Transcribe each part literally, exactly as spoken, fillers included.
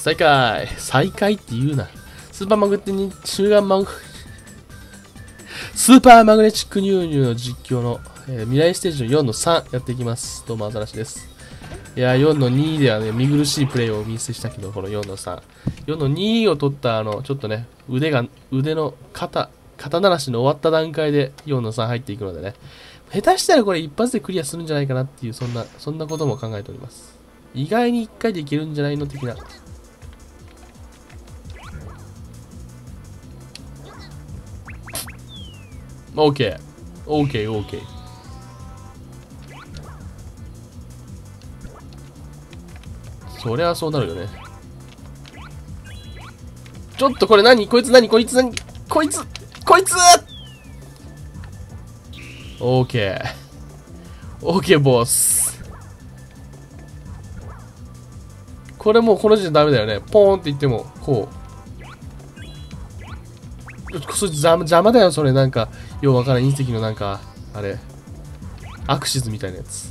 再開再開って言うな。スーパーマグネティックマグスーパーマグネチック入入の実況の、えー、未来ステージのよんのさんやっていきます。どうもアザラシです。いやよんのにではね見苦しいプレイをお見せしたけど、このよんのさん、よんのにを取ったあのちょっとね腕が腕の肩肩慣らしの終わった段階でよんのさん入っていくのでね、下手したらこれ一発でクリアするんじゃないかなっていう、そんなそんなことも考えております。意外にいっかいでいけるんじゃないの的な。オーケーオーケーオーケー。そりゃそうなるよね。ちょっとこれ何、こいつ何、こいつ何、こいつこいつオーケーオーケーボス。これもうこの時点でダメだよね。ポーンって言ってもこう、そいつ邪魔だよそれ。なんかようわからん隕石のなんかあれアクシズみたいなやつ。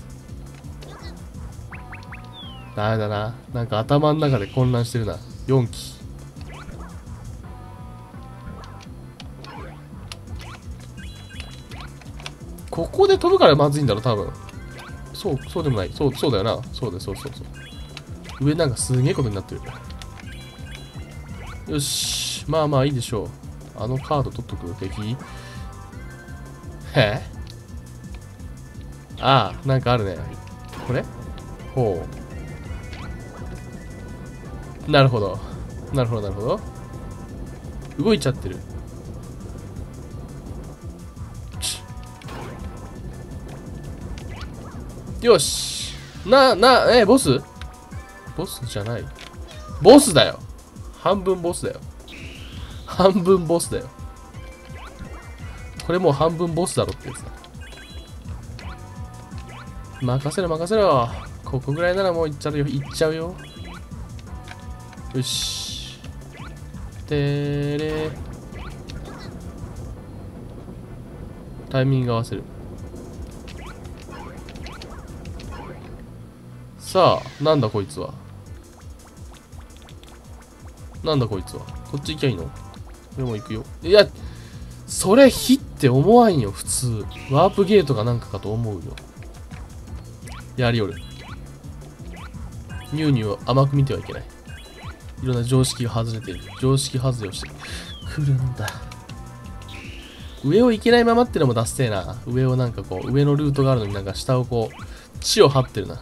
ダメだな。なんか頭の中で混乱してるな。よんき。ここで飛ぶからまずいんだろ多分。そうそうでもない。そうそうだよな。そうだそうそうそう。上なんかすげえことになってる。よし、まあまあいいでしょう。あのカード取っとく敵。へえ、ああ、なんかあるね。これほう。なるほど。なるほど、なるほど。動いちゃってる。よし。な、な、え、ボスボスじゃない。ボスだよ。半分ボスだよ。半分ボスだよ。これもう半分ボスだろってやつだ。任せろ任せろ。ここぐらいならもういっちゃうよ。いっちゃうよ。よし。てれ。タイミング合わせる。さあ、なんだこいつは。なんだこいつは。こっち行きゃいいの？でも行くよ。いや、それ火って思わんよ、普通。ワープゲートかなんかかと思うよ。やりよる。ニューニューを甘く見てはいけない。いろんな常識が外れている。常識外れをしてくるんだ。上を行けないままってのもダッセーな。上をなんかこう、上のルートがあるのになんか下をこう、地を張ってるな。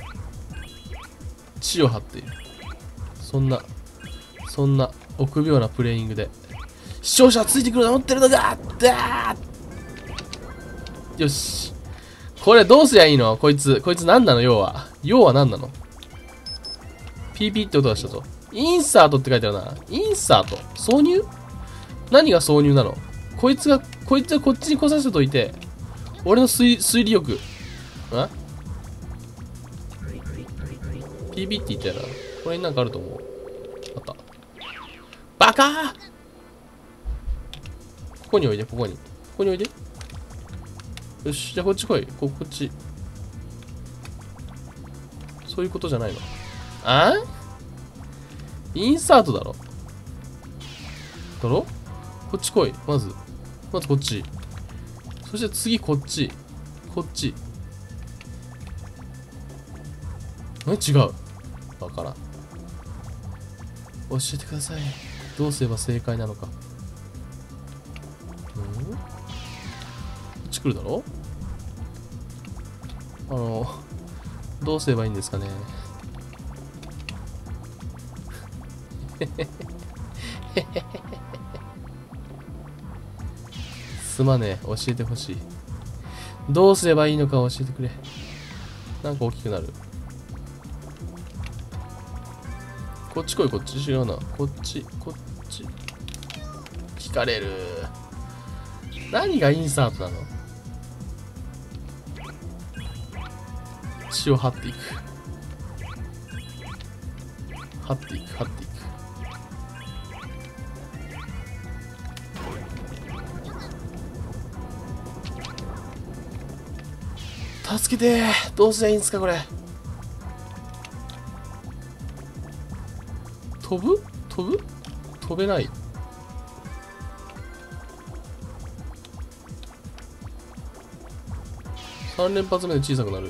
地を張っている。そんな、そんな臆病なプレイングで。視聴者はついてくると思ってるのか。だーよし。これどうすりゃいいのこいつ。こいつ何なの要は。要は何なの？ ピーピー って音がしたぞ。インサートって書いてあるな。インサート挿入？何が挿入なの？こいつが、こいつがこっちに来させといて、俺の推、推理力。ん？ ピーピー って言ったよな。これになんかあると思う。あった。バカー！ここにおいで、ここに。ここにおいで。よし、じゃあこっち来い。こ、こっち。そういうことじゃないの。あん？インサートだろ。だろ？こっち来い。まず。まずこっち。そして次こっち。こっち。え、違う。わからん。教えてください。どうすれば正解なのか。ん？こっち来るだろ？あの、どうすればいいんですかね。すまねえ、教えてほしい。どうすればいいのか教えてくれ。なんか大きくなる。こっち来い、こっち違うな。こっち、こっち。引かれる。何がインサートなの？血を張っていく。張っていく、張っていく。助けてー。どうすりゃいいんすかこれ。 飛ぶ飛ぶ飛べない。さん連発目で小さくなる。ん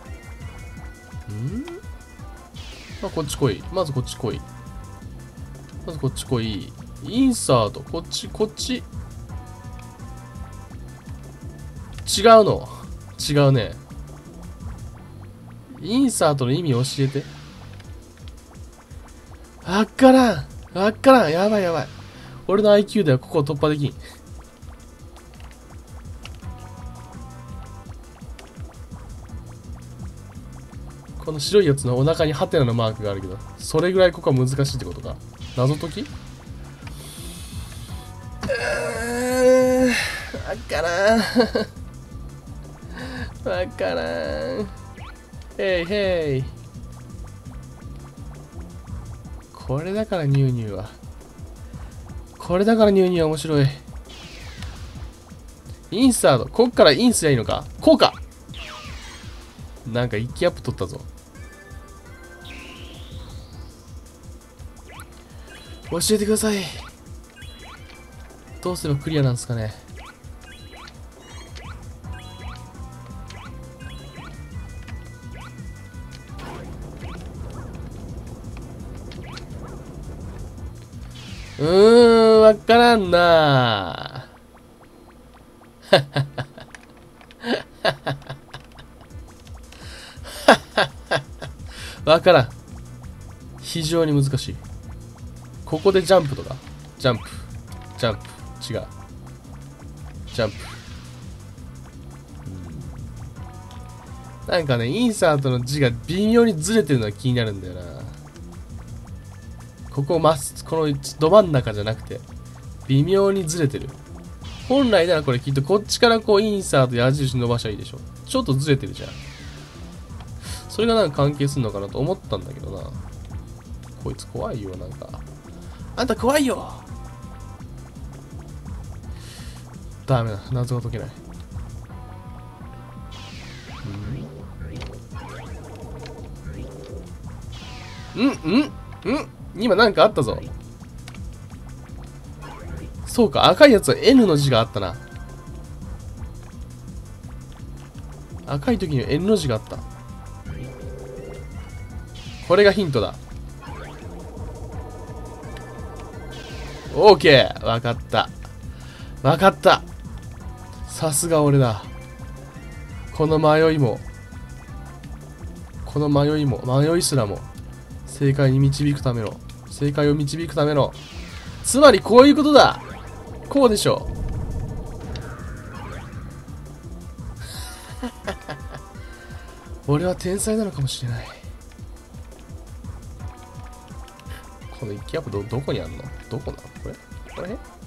まあ、こっち来い。まずこっち来い。まずこっち来い。インサート。こっち、こっち。違うの。違うね。インサートの意味教えて。わっからん。わっからん。やばいやばい。俺の アイキュー ではここを突破できん。この白いやつのお腹にハテナのマークがあるけど、それぐらいここは難しいってことか。謎解き？うーん、わからん。わからん。へいへい。これだからニューニューは。これだからニューニューは面白い。インサート。こっからインすりゃいいのか。こうか。なんか一気アップ取ったぞ。教えてください。どうすればクリアなんですかね。うーん、わからんな。わからん。非常に難しい。ここでジャンプとか。ジャンプ。ジャンプ。違う。ジャンプ。なんかね、インサートの字が微妙にずれてるのが気になるんだよな。ここまっす、このど真ん中じゃなくて、微妙にずれてる。本来ならこれきっとこっちからこうインサート矢印伸ばしゃいいでしょ。ちょっとずれてるじゃん。それがなんか関係するのかなと思ったんだけどな。こいつ怖いよ、なんか。あんた怖いよ。ダメだ、謎が解けない。うんうんうん今なんかあったぞ。そうか、赤いやつは N の字があったな。赤い時には N の字があった。これがヒントだ。オーケー、わかった。わかった。さすが俺だ。この迷いも、この迷いも、迷いすらも、正解に導くための、正解を導くための、つまりこういうことだ。こうでしょう。俺は天才なのかもしれない。この一気アップど、どこにあるの？どこなのこれこれ